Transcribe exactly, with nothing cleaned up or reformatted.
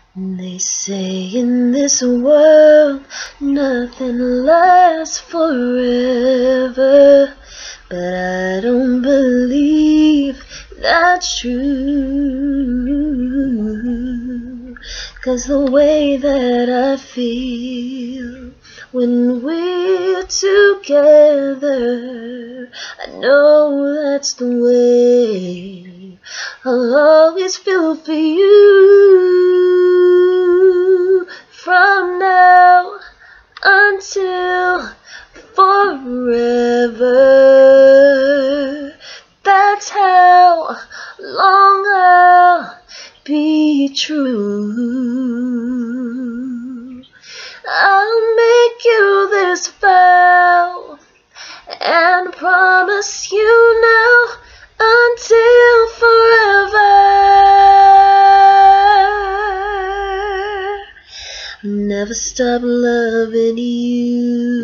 They say in this world nothing lasts forever, but I don't believe that's true. 'Cause the way that I feel when we're together, I know that's the way I'll always feel for you. From now until forever, that's how long I'll be true. I'll make you this vow and promise you now until forever. Never stop loving you.